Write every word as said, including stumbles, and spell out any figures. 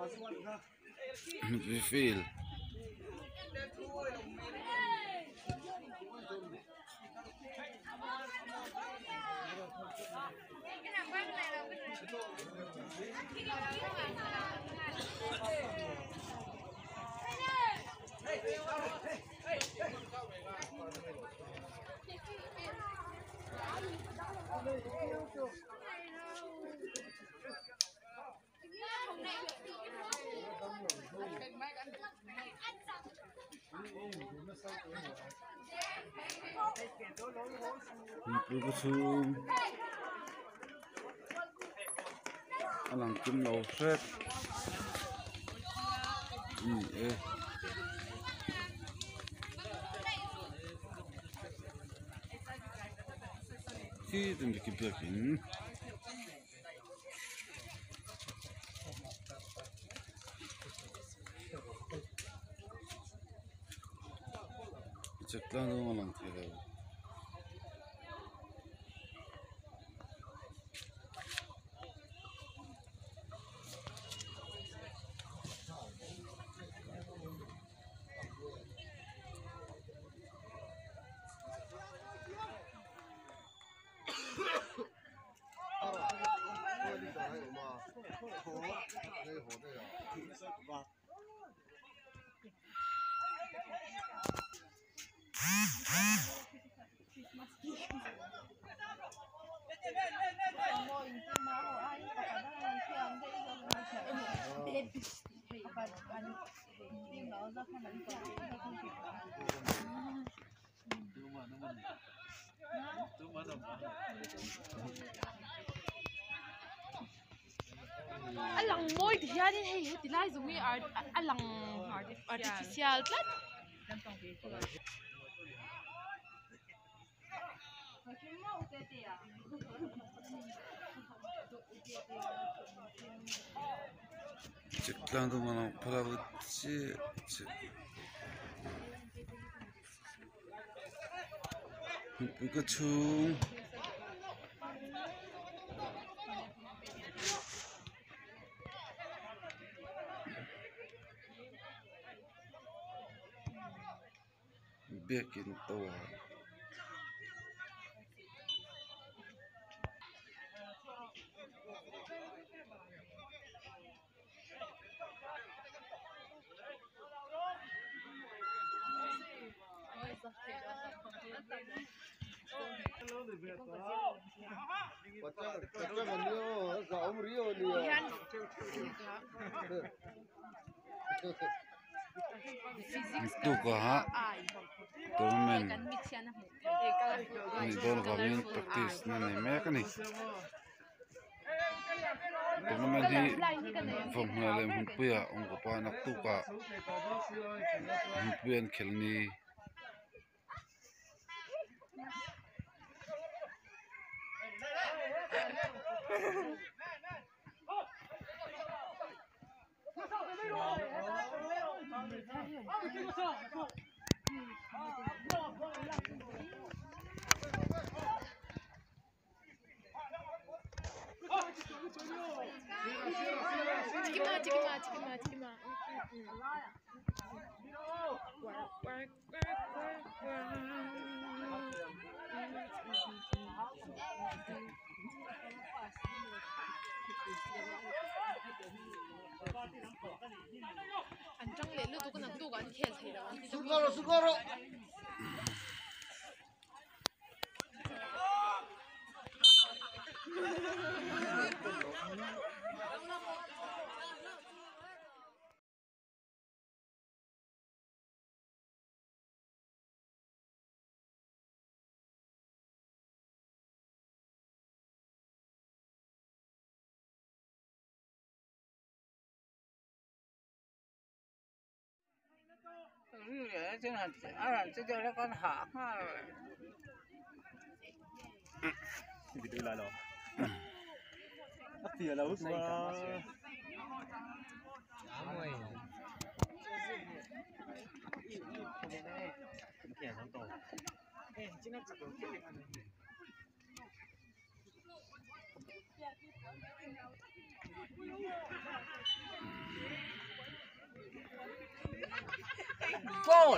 We feel. Mình cứ xuống anh làm kim đầu phết ừ, khi từng kịp được hình chắc là nó làm thế nào alang moi thì hian in hei heti lai zungi ar alang artificial tlat chắc là nó làm phải là chứ mình cứ chung biết cái to tu cả tournament ni don gamin practice na ni me ka ni tournament hi vom na lem hun puya ong ko pa nak tu ka hun puyan khel ni Tikima, tikima, tikima, tikima. Work, work, work, work, work. Anh trong lệ lưu tụ cái nằm tụ cái khéo thấy đâu. Sugoro, sugoro. chứ là à chứ giờ nó con hả mà bị đưa lại rồi bắt tiền là út này kẻ thằng tổ chứ nó chặt được Goal.